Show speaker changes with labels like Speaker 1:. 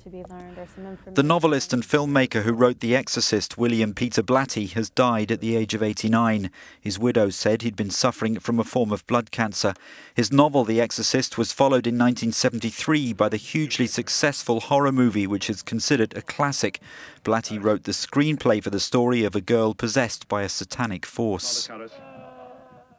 Speaker 1: to be learned or some information.
Speaker 2: The novelist and filmmaker who wrote The Exorcist, William Peter Blatty, has died at the age of 89. His widow said he'd been suffering from a form of blood cancer. His novel, The Exorcist, was followed in 1973 by the hugely successful horror movie, which is considered a classic. Blatty wrote the screenplay for the story of a girl possessed by a satanic force.